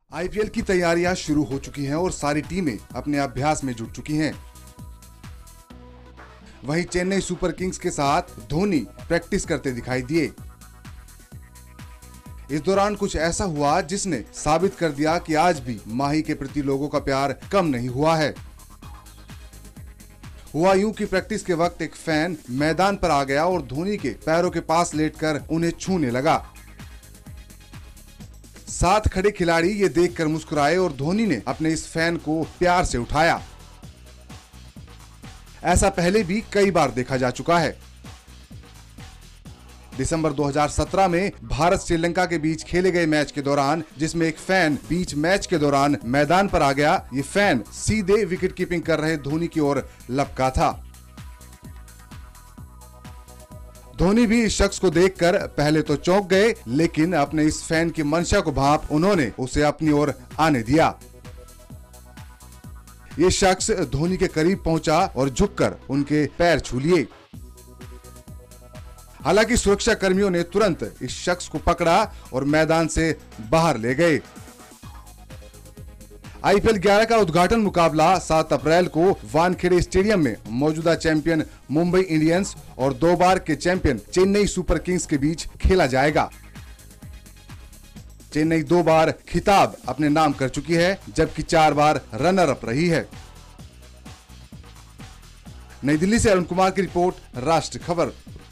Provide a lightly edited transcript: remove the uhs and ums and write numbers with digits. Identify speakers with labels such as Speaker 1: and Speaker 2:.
Speaker 1: IPL की तैयारियां शुरू हो चुकी हैं और सारी टीमें अपने अभ्यास में जुट चुकी हैं। वहीं चेन्नई सुपर किंग्स के साथ धोनी प्रैक्टिस करते दिखाई दिए। इस दौरान कुछ ऐसा हुआ जिसने साबित कर दिया कि आज भी माही के प्रति लोगों का प्यार कम नहीं हुआ है। हुआ यूं कि प्रैक्टिस के वक्त एक फैन मैदान पर आ गया और धोनी के पैरों के पास लेटकर उन्हें छूने लगा। साथ खड़े खिलाड़ी ये देखकर मुस्कुराए और धोनी ने अपने इस फैन को प्यार से उठाया। ऐसा पहले भी कई बार देखा जा चुका है। दिसंबर 2017 में भारत श्रीलंका के बीच खेले गए मैच के दौरान जिसमें एक फैन बीच मैच के दौरान मैदान पर आ गया, ये फैन सीधे विकेट कीपिंग कर रहे धोनी की ओर लपका था। धोनी भी इस शख्स को देखकर पहले तो चौंक गए, लेकिन अपने इस फैन की मंशा को भांप उन्होंने उसे अपनी ओर आने दिया। ये शख्स धोनी के करीब पहुंचा और झुककर उनके पैर छू लिए। हालांकि सुरक्षा कर्मियों ने तुरंत इस शख्स को पकड़ा और मैदान से बाहर ले गए। आईपीएल 11 का उद्घाटन मुकाबला 7 अप्रैल को वानखेड़े स्टेडियम में मौजूदा चैंपियन मुंबई इंडियंस और 2 बार के चैंपियन चेन्नई सुपर किंग्स के बीच खेला जाएगा। चेन्नई 2 बार खिताब अपने नाम कर चुकी है, जबकि 4 बार रनर अप रही है। नई दिल्ली से अरुण कुमार की रिपोर्ट, राष्ट्र खबर।